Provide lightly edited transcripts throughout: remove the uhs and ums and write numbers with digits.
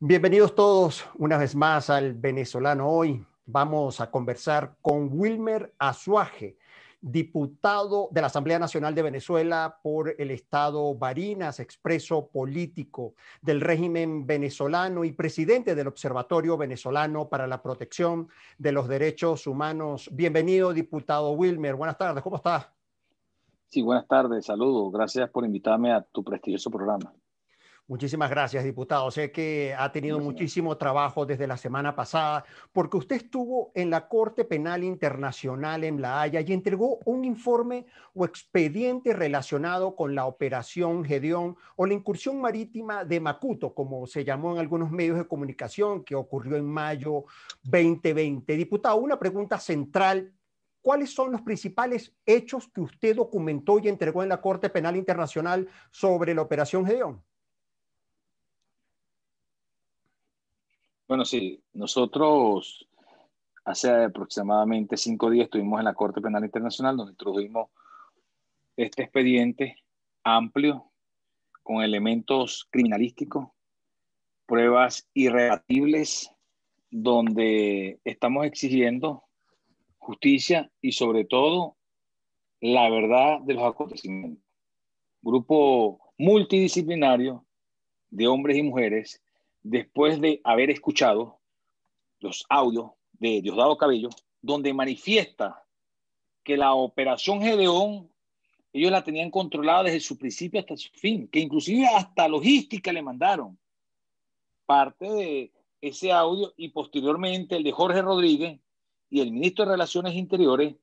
Bienvenidos todos una vez más al Venezolano Hoy. Vamos a conversar con Wilmer Azuaje, diputado de la Asamblea Nacional de Venezuela por el estado Barinas, expreso político del régimen venezolano y presidente del Observatorio Venezolano para la Protección de los Derechos Humanos. Bienvenido, diputado Wilmer. Buenas tardes, ¿cómo estás? Sí, buenas tardes, saludos. Gracias por invitarme a tu prestigioso programa. Muchísimas gracias, diputado. Sé que ha tenido muchísimo trabajo desde la semana pasada, porque usted estuvo en la Corte Penal Internacional en La Haya y entregó un informe o expediente relacionado con la Operación Gedeón o la incursión marítima de Macuto, como se llamó en algunos medios de comunicación, que ocurrió en mayo 2020. Diputado, una pregunta central. ¿Cuáles son los principales hechos que usted documentó y entregó en la Corte Penal Internacional sobre la Operación Gedeón? Bueno, sí, nosotros hace aproximadamente 5 días estuvimos en la Corte Penal Internacional donde introdujimos este expediente amplio con elementos criminalísticos, pruebas irrebatibles, donde estamos exigiendo justicia y sobre todo la verdad de los acontecimientos. Grupo multidisciplinario de hombres y mujeres, después de haber escuchado los audios de Diosdado Cabello, donde manifiesta que la Operación Gedeón ellos la tenían controlada desde su principio hasta su fin, que inclusive hasta logística le mandaron. Parte de ese audio y posteriormente el de Jorge Rodríguez y el ministro de Relaciones Interiores,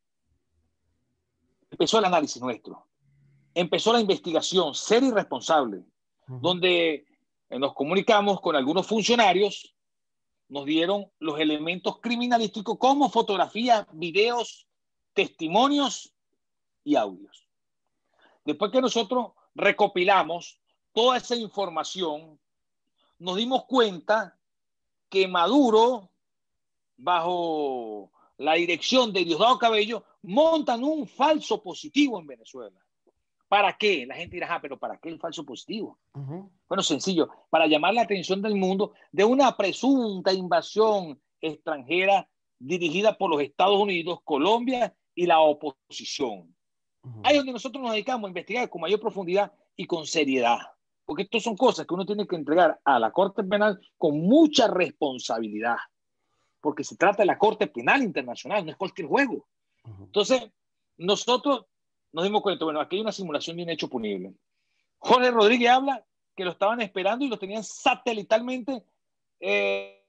empezó el análisis nuestro, empezó la investigación seria y responsable, donde nos comunicamos con algunos funcionarios, nos dieron los elementos criminalísticos como fotografías, videos, testimonios y audios. Después que nosotros recopilamos toda esa información, nos dimos cuenta que Maduro, bajo la dirección de Diosdado Cabello, montan un falso positivo en Venezuela. ¿Para qué? La gente dirá, pero ¿para qué el falso positivo? Bueno, sencillo, para llamar la atención del mundo de una presunta invasión extranjera dirigida por los Estados Unidos, Colombia y la oposición. Ahí es donde nosotros nos dedicamos a investigar con mayor profundidad y con seriedad, porque estas son cosas que uno tiene que entregar a la Corte Penal con mucha responsabilidad, porque se trata de la Corte Penal Internacional, no es cualquier juego. Entonces, nosotros nos dimos cuenta, bueno, aquí hay una simulación de un hecho punible. Jorge Rodríguez habla que lo estaban esperando y lo tenían satelitalmente desde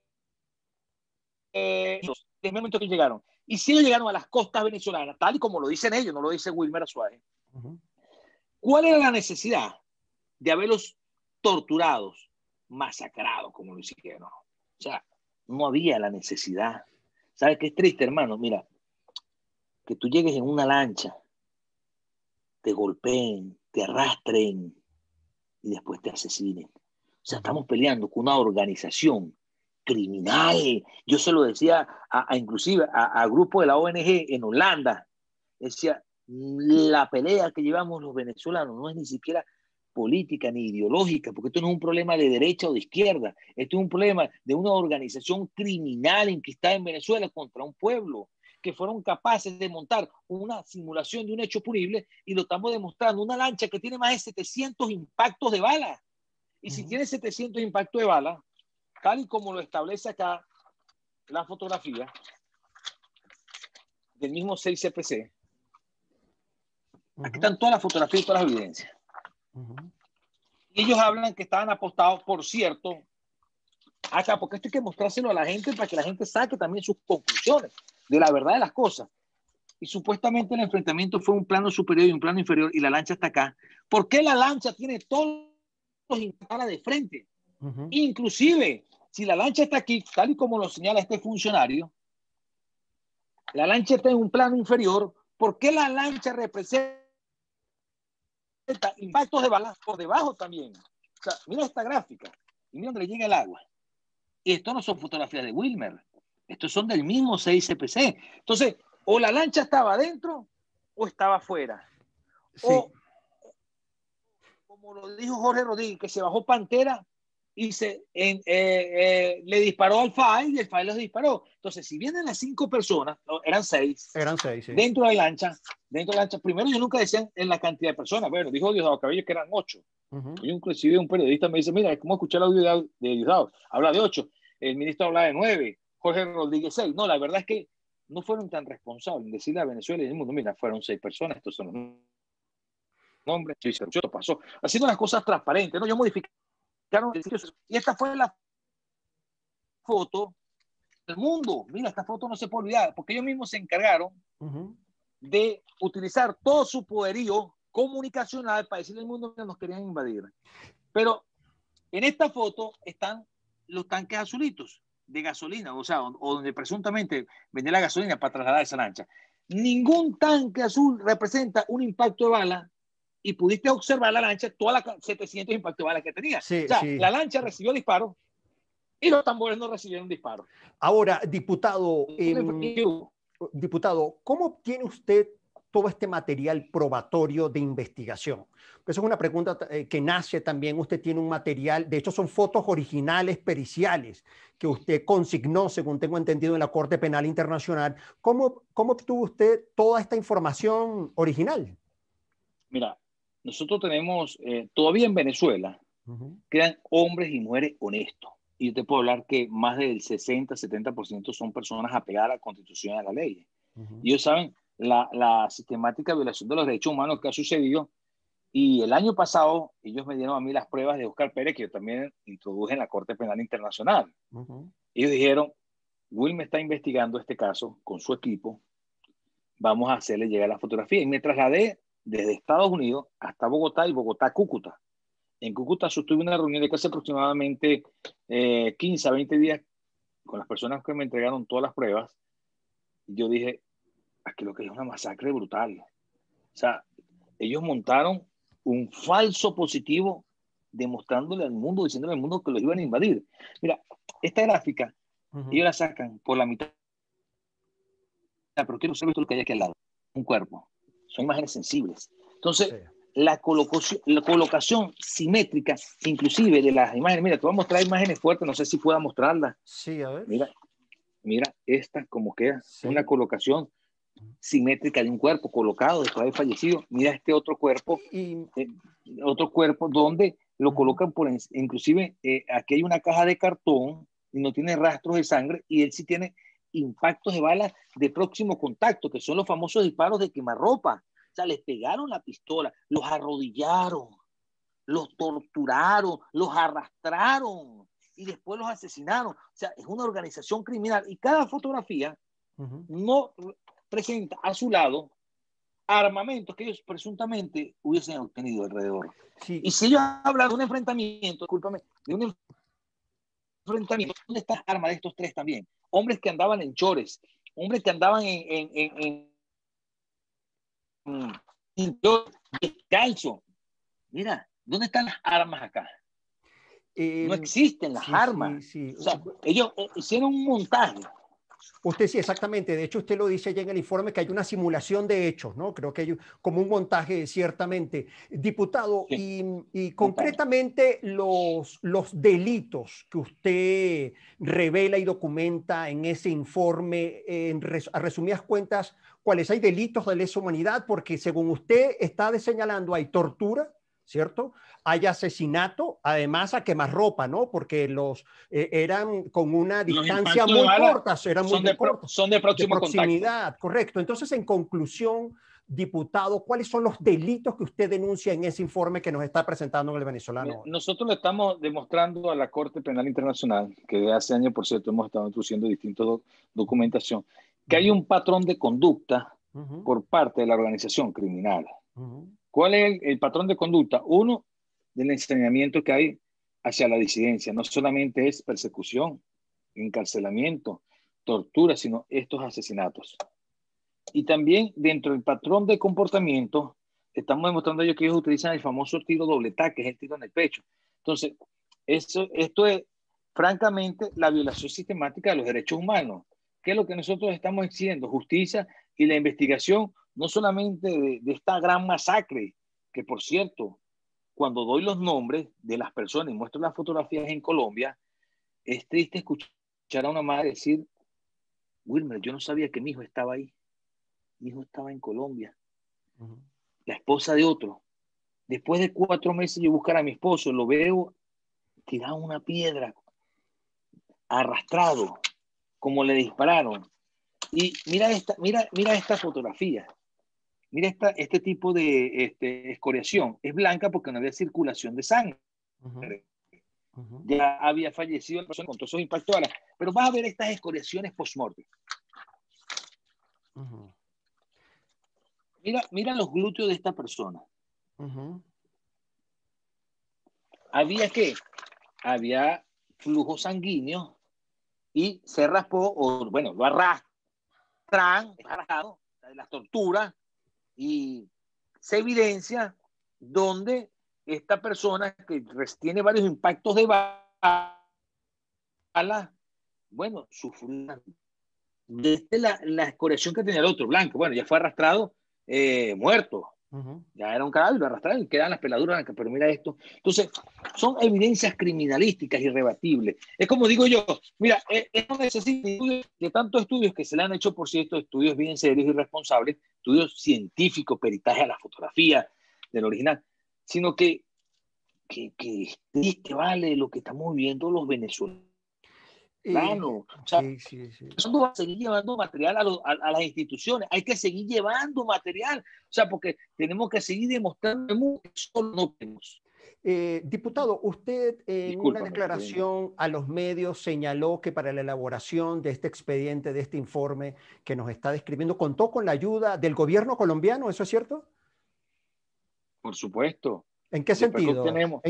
el momento que llegaron. Y si ellos llegaron a las costas venezolanas, tal y como lo dicen ellos, no lo dice Wilmer Azuaje, ¿cuál era la necesidad de haberlos torturados, masacrados, como lo hicieron? O sea, no había la necesidad. ¿Sabes qué es triste, hermano? Mira, que tú llegues en una lancha, te golpeen, te arrastren y después te asesinen. O sea, estamos peleando con una organización criminal. Yo se lo decía inclusive a grupo de la ONG en Holanda. Decía, la pelea que llevamos los venezolanos no es ni siquiera política ni ideológica, porque esto no es un problema de derecha o de izquierda. Esto es un problema de una organización criminal enquistada en Venezuela contra un pueblo que fueron capaces de montar una simulación de un hecho punible y lo estamos demostrando. Una lancha que tiene más de 700 impactos de bala. Y si tiene 700 impactos de bala, tal y como lo establece acá la fotografía del mismo 6CPC, aquí están todas las fotografías y todas las evidencias. Y ellos hablan que estaban apostados, por cierto, acá, porque esto hay que mostrárselo a la gente para que la gente saque también sus conclusiones de la verdad de las cosas. Y supuestamente el enfrentamiento fue un plano superior y un plano inferior y la lancha está acá. ¿Por qué la lancha tiene todos los impactos de frente? Inclusive, si la lancha está aquí, tal y como lo señala este funcionario, la lancha está en un plano inferior, ¿por qué la lancha representa impactos de balas por debajo también? O sea, mira esta gráfica y mira donde le llega el agua. Y esto no son fotografías de Wilmer, estos son del mismo 6CPC. Entonces, o la lancha estaba adentro o estaba afuera. Sí. O, como lo dijo Jorge Rodríguez, que se bajó Pantera y le disparó al FAI y el FAI los disparó. Entonces, si vienen las 5 personas, eran 6, sí. dentro de la lancha, primero yo nunca decían en la cantidad de personas, bueno, dijo Diosdado Cabello que eran 8. Yo inclusive un periodista me dice, mira, ¿cómo escuché el audio de Diosdado? Habla de 8, el ministro habla de 9, Jorge Rodríguez 6. No, la verdad es que no fueron tan responsables en decirle a Venezuela y el mundo, mira, fueron 6 personas, estos son los nombres, esto pasó, haciendo las cosas transparentes, ¿no? Yo modifiqué. Y esta fue la foto del mundo. Mira, esta foto no se puede olvidar, porque ellos mismos se encargaron de utilizar todo su poderío comunicacional para decirle al mundo que nos querían invadir. Pero en esta foto están los tanques azulitos de gasolina, o sea, o donde presuntamente vendía la gasolina para trasladar esa lancha. Ningún tanque azul representa un impacto de bala y pudiste observar la lancha, todas las 700 impactos de bala que tenía. Sí, o sea, sí. la lancha recibió disparos y los tambores no recibieron disparos. Ahora, diputado, ¿cómo obtiene usted todo este material probatorio de investigación? Esa es una pregunta que nace también. Usted tiene un material, de hecho son fotos originales periciales que usted consignó, según tengo entendido, en la Corte Penal Internacional. ¿Cómo obtuvo usted toda esta información original? Mira, nosotros tenemos, todavía en Venezuela, quedan hombres y mujeres honestos. Y yo te puedo hablar que más del 60-70% son personas apegadas a la Constitución y a la ley. Y ellos saben la sistemática violación de los derechos humanos que ha sucedido. Y el año pasado ellos me dieron a mí las pruebas de Oscar Pérez, que yo también introduje en la Corte Penal Internacional. Ellos dijeron, Wilmer está investigando este caso con su equipo, vamos a hacerle llegar la fotografía. Y me trasladé desde Estados Unidos hasta Bogotá y Bogotá-Cúcuta. En Cúcuta sostuve una reunión de casi aproximadamente 15 a 20 días con las personas que me entregaron todas las pruebas. Y yo dije, aquí lo que es una masacre brutal. O sea, ellos montaron un falso positivo demostrándole al mundo, diciéndole al mundo que los iban a invadir. Mira, esta gráfica, ellos la sacan por la mitad, pero quiero saber lo que hay aquí al lado. Un cuerpo. Son imágenes sensibles. Entonces, sí, la colocación simétrica, inclusive de las imágenes, mira, te voy a mostrar imágenes fuertes, no sé si pueda mostrarlas. Sí, a ver. Mira esta como queda, sí, una colocación simétrica de un cuerpo colocado después de haber fallecido. Mira este otro cuerpo, donde lo colocan por inclusive aquí hay una caja de cartón y no tiene rastros de sangre, y él sí tiene impactos de balas de próximo contacto, que son los famosos disparos de quemarropa. O sea, les pegaron la pistola, los arrodillaron, los torturaron, los arrastraron y después los asesinaron. O sea, es una organización criminal y cada fotografía no presenta a su lado armamentos que ellos presuntamente hubiesen obtenido alrededor. Sí. Y si ellos hablan de un enfrentamiento, discúlpame, de un enfrentamiento, ¿dónde están las armas de estos 3 también? Hombres que andaban en chores, hombres que andaban en descalzo. Mira, ¿dónde están las armas acá? No existen las armas. Sí. O sea, ellos hicieron un montaje. Usted sí, exactamente. De hecho, usted lo dice ya en el informe que hay una simulación de hechos, ¿no? Creo que hay como un montaje, ciertamente. Diputado, sí, y concretamente los delitos que usted revela y documenta en ese informe, a resumidas cuentas, ¿cuáles? ¿Hay delitos de lesa humanidad? Porque según usted está señalando, hay tortura, ¿cierto? Hay asesinato, además a quemarropa, ¿no? Porque los eran con una distancia muy corta, eran muy cortas. Son de próximo proximidad, contacto. Correcto. Entonces, en conclusión, diputado, ¿cuáles son los delitos que usted denuncia en ese informe que nos está presentando en el venezolano? Nosotros le estamos demostrando a la Corte Penal Internacional, que de hace años, por cierto, hemos estado introduciendo distintas documentación, que hay un patrón de conducta por parte de la organización criminal. ¿Cuál es el patrón de conducta? Uno, del ensañamiento que hay hacia la disidencia. No solamente es persecución, encarcelamiento, tortura, sino estos asesinatos. Y también dentro del patrón de comportamiento, estamos demostrando ellos que ellos utilizan el famoso tiro doble-tac, que es el tiro en el pecho. Entonces, esto es francamente la violación sistemática de los derechos humanos, que es lo que nosotros estamos exigiendo, justicia y la investigación, no solamente de esta gran masacre, que por cierto, cuando doy los nombres de las personas y muestro las fotografías en Colombia, es triste escuchar a una madre decir, Wilmer, yo no sabía que mi hijo estaba ahí. Mi hijo estaba en Colombia. La esposa de otro. Después de 4 meses yo buscar a mi esposo, lo veo tirado una piedra, arrastrado, como le dispararon. Y mira esta fotografía. Mira este tipo de escoriación. Es blanca porque no había circulación de sangre. Ya había fallecido la persona con todos esos impactos. Pero vas a ver estas escoriaciones post-mortem. Mira los glúteos de esta persona. Había flujo sanguíneo y se raspó, o bueno, lo arrastran, es arrastrado, de las torturas, y se evidencia donde esta persona que tiene varios impactos de bala, bueno, sufrió desde la escoriación que tenía el otro, blanco, bueno, ya fue arrastrado, muerto. Ya era un cadáver, lo arrastraron y quedan las peladuras blancas, pero mira esto. Entonces, son evidencias criminalísticas irrebatibles. Es como digo yo, mira, no necesita de tantos estudios que se le han hecho, por cierto, estudios bien serios y responsables, estudios científicos, peritaje a la fotografía del original, sino que vale lo que estamos viendo los venezolanos. O sea, sí. va a seguir llevando material a las instituciones, hay que seguir llevando material, o sea, porque tenemos que seguir demostrando que solo no tenemos. Diputado, usted en una declaración a los medios señaló que para la elaboración de este expediente, de este informe que nos está describiendo, contó con la ayuda del gobierno colombiano, ¿eso es cierto? Por supuesto. ¿En qué sentido?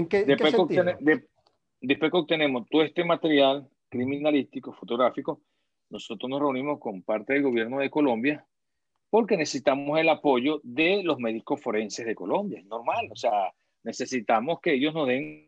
Después que obtenemos todo este material criminalístico, fotográfico, nosotros nos reunimos con parte del gobierno de Colombia porque necesitamos el apoyo de los médicos forenses de Colombia. Es normal, o sea, necesitamos que ellos nos den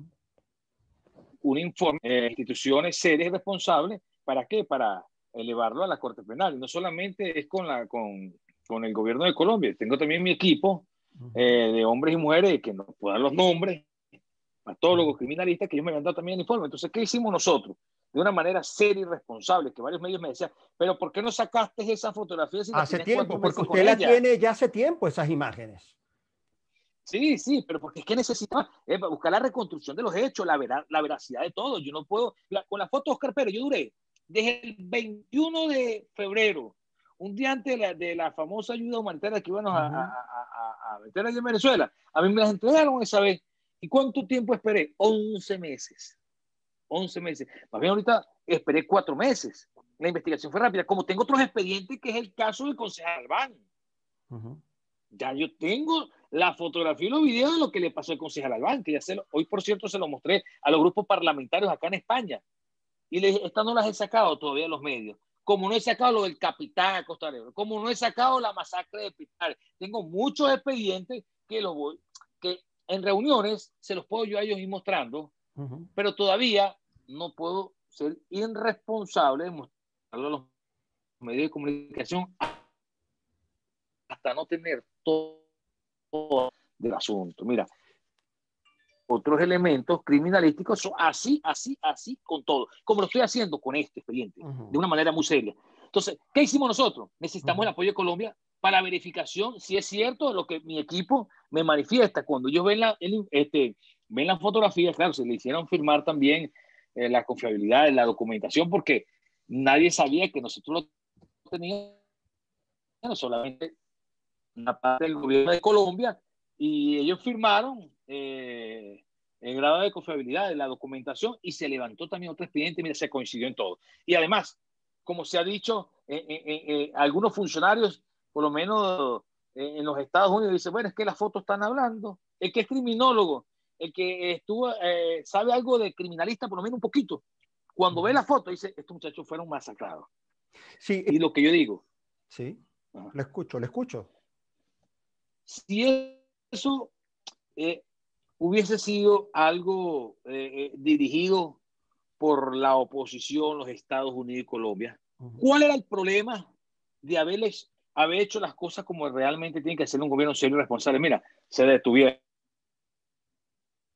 un informe de instituciones serias y responsables. ¿Para qué? Para elevarlo a la Corte Penal. Y no solamente es con el gobierno de Colombia, tengo también mi equipo de hombres y mujeres que nos puedan dar los nombres, patólogos, criminalistas, que ellos me habían dado también el informe. Entonces, ¿qué hicimos nosotros? De una manera seria y responsable, que varios medios me decían, pero ¿por qué no sacaste esa fotografía? Si hace tiempo, porque usted la tiene ya hace tiempo, esas imágenes. Sí, pero porque es que necesitaba buscar la reconstrucción de los hechos, la veracidad de todo. Yo no puedo, con la foto de Oscar Pérez, yo duré desde el 21 de febrero, un día antes de la famosa ayuda humanitaria que íbamos a meter allá en Venezuela. A mí me las entregaron esa vez. ¿Y cuánto tiempo esperé? 11 meses. 11 meses. Más bien ahorita esperé 4 meses. La investigación fue rápida. Como tengo otros expedientes, que es el caso del concejal Albán. Ya yo tengo la fotografía y los videos de lo que le pasó al concejal Albán, que hoy, por cierto, se lo mostré a los grupos parlamentarios acá en España. Y le dije, estas no las he sacado todavía a los medios. Como no he sacado lo del capitán a Costa Rica, como no he sacado la masacre de Pital. Tengo muchos expedientes que en reuniones se los puedo yo a ellos ir mostrando, pero todavía no puedo ser irresponsable de mostrarlo a los medios de comunicación hasta no tener todo del asunto. Mira, otros elementos criminalísticos son así con todo, como lo estoy haciendo con este expediente, de una manera muy seria. Entonces, ¿qué hicimos nosotros? Necesitamos el apoyo de Colombia para la verificación si es cierto lo que mi equipo me manifiesta. Cuando ellos ven la fotografía, claro, se le hicieron firmar también la confiabilidad de la documentación, porque nadie sabía que nosotros lo teníamos, solamente una parte del gobierno de Colombia, y ellos firmaron el grado de confiabilidad de la documentación y se levantó también otro expediente. Mira, se coincidió en todo. Y además, como se ha dicho, algunos funcionarios, por lo menos en los Estados Unidos, dicen, bueno, es que las fotos están hablando. El que es criminólogo, el que sabe algo de criminalista, por lo menos un poquito, cuando ve la foto, dice, estos muchachos fueron masacrados. Sí. Y lo que yo digo. Sí, le escucho. Si eso hubiese sido algo dirigido por la oposición, los Estados Unidos y Colombia, ¿cuál era el problema de haber hecho las cosas como realmente tiene que hacer un gobierno serio y responsable? Mira, se detuvieron,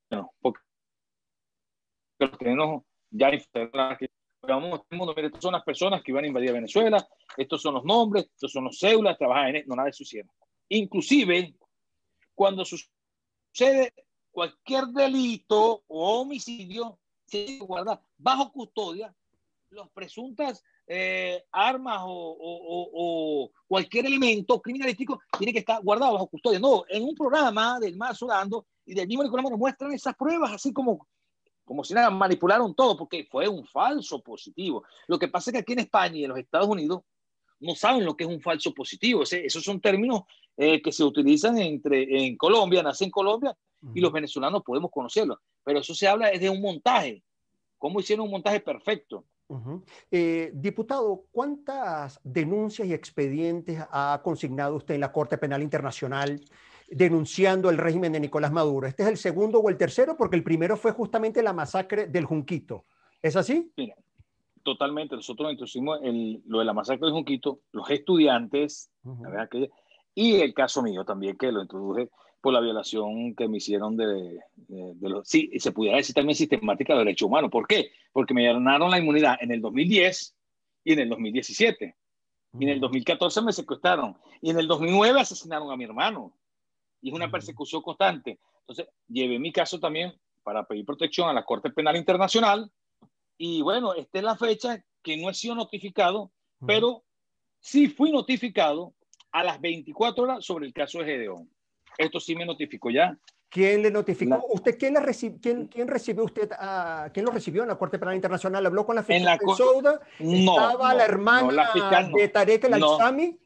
porque los tenemos ya instalados. Vamos, mire, estas son las personas que iban a invadir Venezuela, estos son los nombres, estos son los cédulas, trabajan en no, nada de eso hicieron. Inclusive, cuando sucede cualquier delito o homicidio, se guarda bajo custodia los presuntas armas o cualquier elemento criminalístico tiene que estar guardado bajo custodia. No, en un programa del MAS Sudando y del mismo Nicolás nos muestran esas pruebas, así como si nada, manipularon todo porque fue un falso positivo. Lo que pasa es que aquí en España y en los Estados Unidos no saben lo que es un falso positivo. Esos son términos que se utilizan en Colombia, nace en Colombia, y los venezolanos podemos conocerlo. Pero eso se habla de un montaje. ¿Cómo hicieron un montaje perfecto? Diputado, ¿cuántas denuncias y expedientes ha consignado usted en la Corte Penal Internacional denunciando el régimen de Nicolás Maduro? ¿Este es el segundo o el tercero? Porque el primero fue justamente la masacre del Junquito. ¿Es así? Mira, totalmente. Nosotros introducimos lo de la masacre del Junquito, los estudiantes, la verdad que, y el caso mío también, que lo introduje por la violación que me hicieron de los... Sí, se pudiera decir también sistemática de derechos humanos. ¿Por qué? Porque me ganaron la inmunidad en el 2010 y en el 2017. Y en el 2014 me secuestraron. Y en el 2009 asesinaron a mi hermano. Y es una persecución constante. Entonces, llevé mi caso también para pedir protección a la Corte Penal Internacional. Y bueno, esta es la fecha que no he sido notificado, pero sí fui notificado a las 24 horas sobre el caso de Gedeón. Esto sí me notificó ya. ¿Quién le notificó? ¿Usted quién recibió usted? ¿Quién lo recibió en la Corte Penal Internacional? ¿Habló con la fiscal de Souda? ¿Estaba la hermana la fiscal de Tarek El Aissami?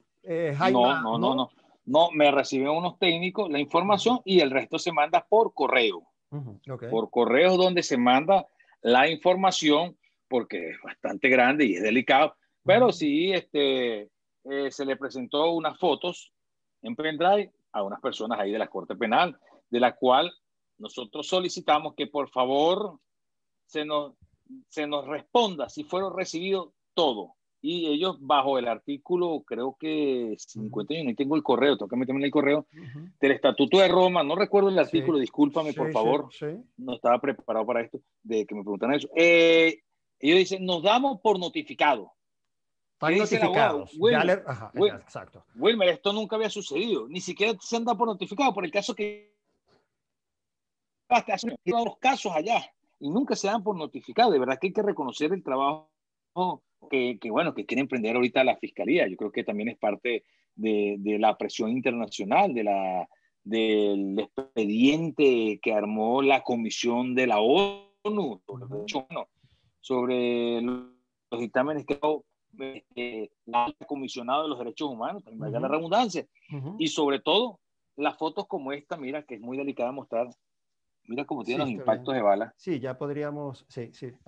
No, me reciben unos técnicos la información y el resto se manda por correo. Por correo donde se manda la información porque es bastante grande y es delicado. Pero sí, se le presentó unas fotos en pendrive a unas personas ahí de la Corte Penal, de la cual nosotros solicitamos que por favor se nos responda si fueron recibidos todo. Y ellos bajo el artículo, creo que 51, no tengo el correo, tengo que meterme en el correo, del Estatuto de Roma, no recuerdo el artículo, discúlpame por favor, no estaba preparado para esto, de que me preguntan eso. Ellos dicen, nos damos por notificado. Están notificados. Wilmer, exacto. Wilmer, esto nunca había sucedido. Ni siquiera se han dado por notificado por el caso que hace los casos allá y nunca se dan por notificado. De verdad que hay que reconocer el trabajo que quiere emprender ahorita la Fiscalía. Yo creo que también es parte de la presión internacional, del expediente que armó la Comisión de la ONU sobre los dictámenes que la comisionado de los derechos humanos, también la redundancia, y sobre todo las fotos como esta, mira, que es muy delicada mostrar, mira cómo tiene los impactos de bala. Sí, ya podríamos, sí.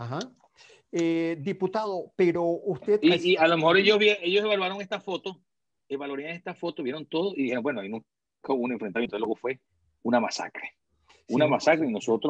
Diputado, pero usted... Y a lo mejor ellos evaluaron esta foto, vieron todo y dijeron, bueno, ahí nunca hubo un enfrentamiento, luego fue una masacre. Una masacre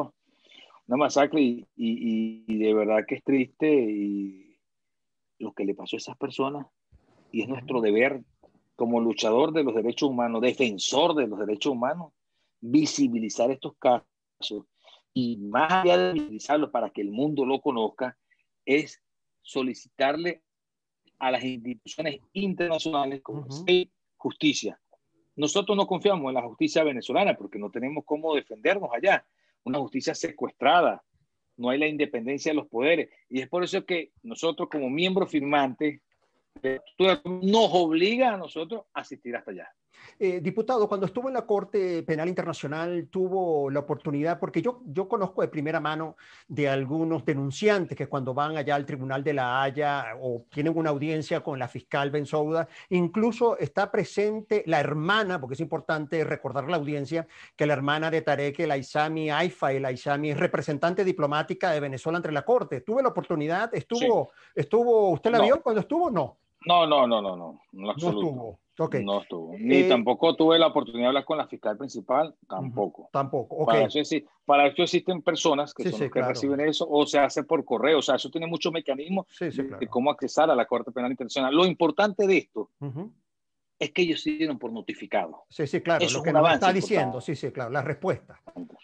y de verdad que es triste y lo que le pasó a esas personas, y es nuestro deber como luchador de los derechos humanos, defensor de los derechos humanos, visibilizar estos casos, y más allá de visibilizarlos para que el mundo lo conozca, es solicitarle a las instituciones internacionales como justicia. Nosotros no confiamos en la justicia venezolana porque no tenemos cómo defendernos allá, una justicia secuestrada, no hay la independencia de los poderes, y es por eso que nosotros como miembros firmantes nos obliga a nosotros a asistir hasta allá. Diputado, cuando estuvo en la Corte Penal Internacional tuvo la oportunidad, porque yo conozco de primera mano de algunos denunciantes que cuando van allá al Tribunal de la Haya o tienen una audiencia con la fiscal Bensouda, incluso está presente la hermana, porque es importante recordar la audiencia, que la hermana de Tarek El Aissami, Aifa El Aissami, es representante diplomática de Venezuela ante la Corte. ¿Tuve la oportunidad? ¿Usted la vio cuando estuvo? No. No, estuvo. Okay. No estuvo. Ni tampoco tuve la oportunidad de hablar con la fiscal principal, tampoco. Tampoco, okay. Para eso existen personas que son los que reciben eso, o se hace por correo, o sea, eso tiene muchos mecanismos de cómo accesar a la Corte Penal Internacional. Lo importante de esto es que ellos se dieron por notificado. Sí, claro, eso lo que nos está diciendo, claro, la respuesta.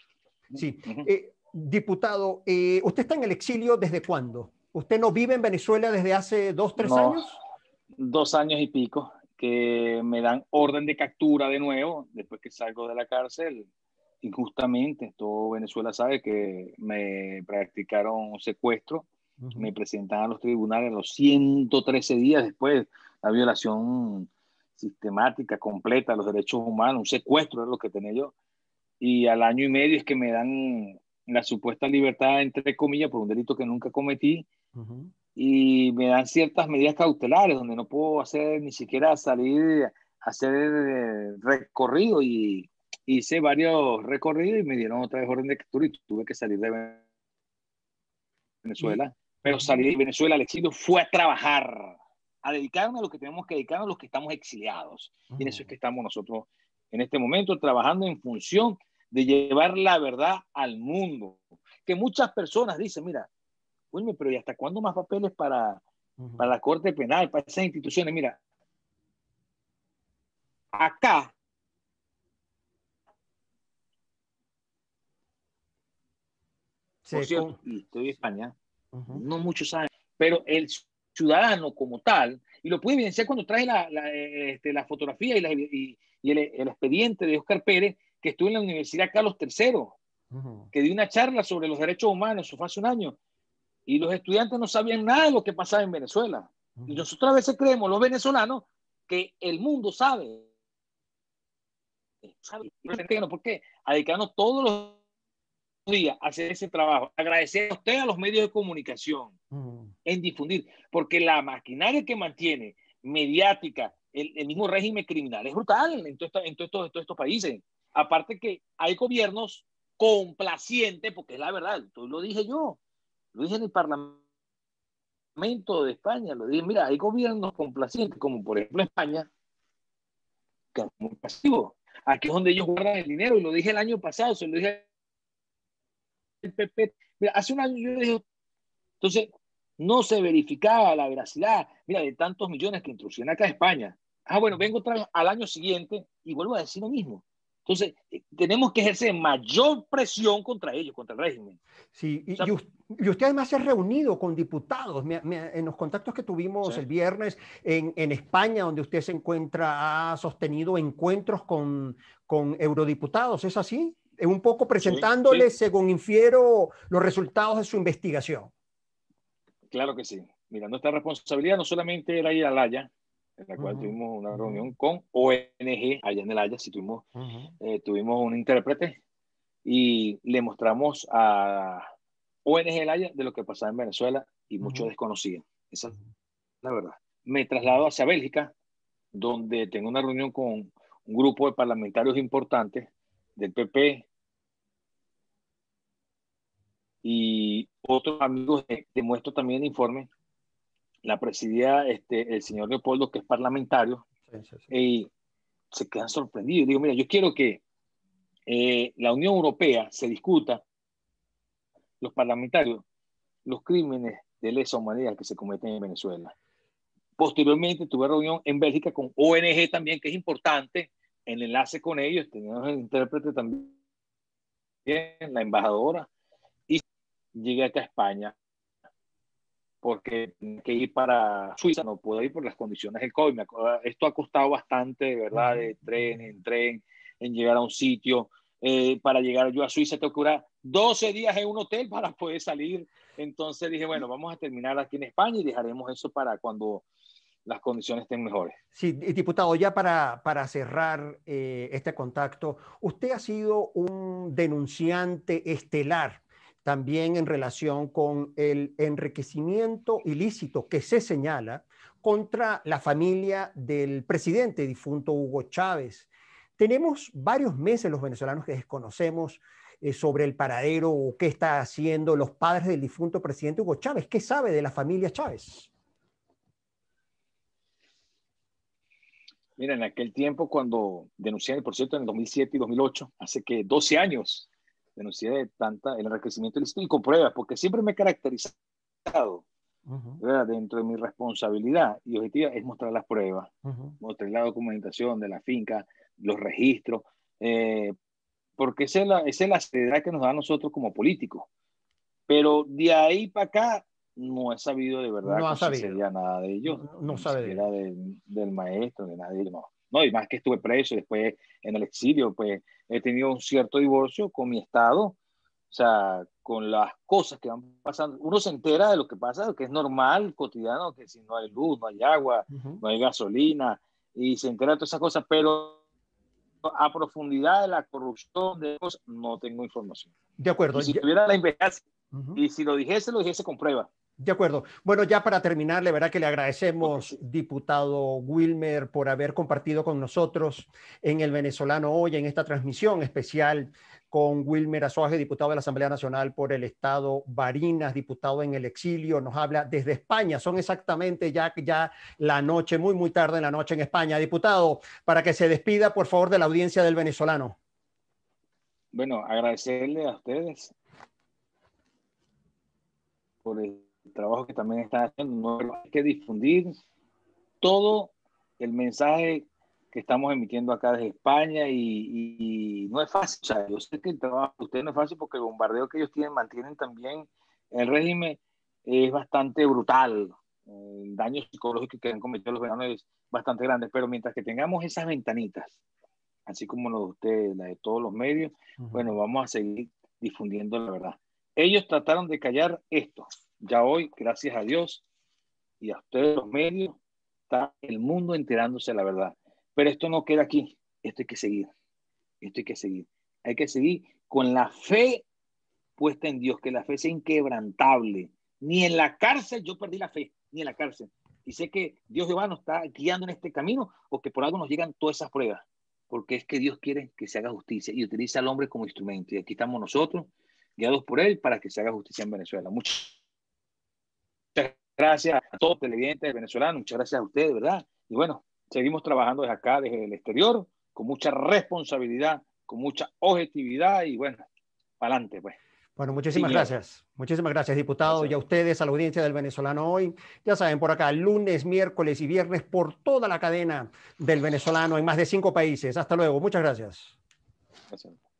Sí. Diputado, ¿usted está en el exilio desde cuándo? ¿Usted no vive en Venezuela desde hace 2, 3 No, años? 2 años y pico que me dan orden de captura de nuevo después que salgo de la cárcel injustamente. Todo Venezuela sabe que me practicaron un secuestro, me presentan a los tribunales a los 113 días después, la violación sistemática, completa de los derechos humanos, un secuestro es lo que tenía yo. Y al año y medio es que me dan la supuesta libertad, entre comillas, por un delito que nunca cometí. Y me dan ciertas medidas cautelares donde no puedo hacer ni siquiera salir a hacer recorrido, y hice varios recorridos y me dieron otra vez orden de captura y tuve que salir de Y, Venezuela. Pero salí de Venezuela al exilio fue a trabajar, a dedicarme a lo que tenemos que dedicarnos los que estamos exiliados. Y en eso es que estamos nosotros en este momento trabajando en función de llevar la verdad al mundo. Que muchas personas dicen, mira, Wilmer, pero ¿y hasta cuándo más papeles para la Corte Penal, para esas instituciones? Mira, acá, por cierto, y estoy en España, no muchos saben, pero el ciudadano como tal, y lo puede evidenciar cuando trae la fotografía y el expediente de Oscar Pérez, que estuvo en la Universidad Carlos III, que dio una charla sobre los derechos humanos, eso fue hace un año, y los estudiantes no sabían nada de lo que pasaba en Venezuela. Y nosotros a veces creemos, los venezolanos, que el mundo sabe. ¿Por qué? A dedicarnos todos los días a hacer ese trabajo. Agradecer a usted, a los medios de comunicación, en difundir, porque la maquinaria que mantiene mediática el mismo régimen criminal es brutal en todos estos países. Aparte que hay gobiernos complacientes, porque es la verdad, lo dije yo, lo dije en el Parlamento de España, lo dije, mira, hay gobiernos complacientes, como por ejemplo España, que es muy pasivo. Aquí es donde ellos guardan el dinero, y lo dije el año pasado, se lo dije al PP. Mira, hace un año yo dije, entonces no se verificaba la veracidad, mira, de tantos millones que introducían acá a España. Bueno, vengo otra vez al año siguiente y vuelvo a decir lo mismo. Entonces, tenemos que ejercer mayor presión contra ellos, contra el régimen. Sí, y usted además se ha reunido con diputados. En los contactos que tuvimos el viernes en España, donde usted se encuentra, ha sostenido encuentros con eurodiputados, ¿es así? Un poco presentándoles, según infiero, los resultados de su investigación. Claro que sí. Mira, nuestra responsabilidad no solamente era ir a La Haya, en la cual tuvimos una reunión con ONG allá en el Haya, sí tuvimos un intérprete y le mostramos a ONG El Haya de lo que pasaba en Venezuela, y muchos desconocían. Esa es la verdad. Me traslado hacia Bélgica, donde tengo una reunión con un grupo de parlamentarios importantes del PP y otros amigos. Demuestro también el informe. La presidía el señor Leopoldo, que es parlamentario, y se quedan sorprendidos. Digo, mira, yo quiero que la Unión Europea se discuta, los parlamentarios, los crímenes de lesa humanidad que se cometen en Venezuela. Posteriormente tuve reunión en Bélgica con ONG también, que es importante, el enlace con ellos, teníamos el intérprete también, la embajadora, y llegué acá a España porque tenía que ir para Suiza, no puedo ir por las condiciones del COVID. Esto ha costado bastante, de verdad, de tren, en llegar a un sitio. Para llegar yo a Suiza tengo que durar 12 días en un hotel para poder salir. Entonces dije, bueno, vamos a terminar aquí en España y dejaremos eso para cuando las condiciones estén mejores. Sí, diputado, ya para cerrar este contacto, usted ha sido un denunciante estelar también en relación con el enriquecimiento ilícito que se señala contra la familia del presidente difunto Hugo Chávez. Tenemos varios meses los venezolanos que desconocemos sobre el paradero o qué está haciendo los padres del difunto presidente Hugo Chávez. ¿Qué sabe de la familia Chávez? Mira, en aquel tiempo cuando denuncié, por cierto, en el 2007 y 2008, hace que 12 años, denuncié el enriquecimiento ilícito y con pruebas, porque siempre me he caracterizado, dentro de mi responsabilidad y objetiva es mostrar las pruebas, mostrar la documentación de la finca, los registros, porque esa es la seriedad que nos da a nosotros como políticos. Pero de ahí para acá no he sabido de verdad No ha con sabido. sinceridad nada de ellos, No ni sabe de siquiera ellos. del maestro, de nadie, no. No, y más que estuve preso y después en el exilio, pues he tenido un cierto divorcio con mi estado, o sea, con las cosas que van pasando. Uno se entera de lo que pasa, que es normal, cotidiano, que si no hay luz, no hay agua, no hay gasolina, y se entera de todas esas cosas, pero a profundidad de la corrupción de cosas, no tengo información. De acuerdo. Y si tuviera la investigación, Uh-huh. y si lo dijese con prueba. De acuerdo. Bueno, ya para terminar, la verdad que le Porque agradecemos, sí. diputado Wilmer, por haber compartido con nosotros en El Venezolano Hoy, en esta transmisión especial con Wilmer Azuaje, diputado de la Asamblea Nacional por el Estado Barinas, diputado en el exilio. Nos habla desde España. Son exactamente ya la noche, muy tarde en la noche en España. Diputado, para que se despida, por favor, de la audiencia del Venezolano. Bueno, agradecerle a ustedes por el trabajo que también están haciendo. No hay que difundir todo el mensaje que estamos emitiendo acá desde España y no es fácil. O sea, yo sé que el trabajo de ustedes no es fácil porque el bombardeo que ellos mantienen también el régimen es bastante brutal. El daño psicológico que han cometido los venezolanos es bastante grande, pero mientras que tengamos esas ventanitas, así como los de ustedes, la de todos los medios, bueno, vamos a seguir difundiendo la verdad. Ellos trataron de callar esto. Ya hoy, gracias a Dios y a ustedes los medios, está el mundo enterándose de la verdad. Pero esto no queda aquí. Esto hay que seguir. Esto hay que seguir. Hay que seguir con la fe puesta en Dios, que la fe sea inquebrantable. Ni en la cárcel yo perdí la fe, ni en la cárcel. Y sé que Dios Jehová nos está guiando en este camino, porque por algo nos llegan todas esas pruebas. Porque es que Dios quiere que se haga justicia y utiliza al hombre como instrumento. Y aquí estamos nosotros, guiados por él, para que se haga justicia en Venezuela. Muchas gracias a todos los televidentes venezolanos, muchas gracias a ustedes, ¿verdad? Y bueno, seguimos trabajando desde acá, desde el exterior, con mucha responsabilidad, con mucha objetividad y bueno, para adelante, pues. Bueno, Sin muchísimas miedo. gracias. Muchísimas gracias, diputado. Y Gracias. a ustedes, a la audiencia del Venezolano Hoy. Ya saben, por acá, lunes, miércoles y viernes, por toda la cadena del Venezolano en más de 5 países. Hasta luego. Muchas gracias. Gracias.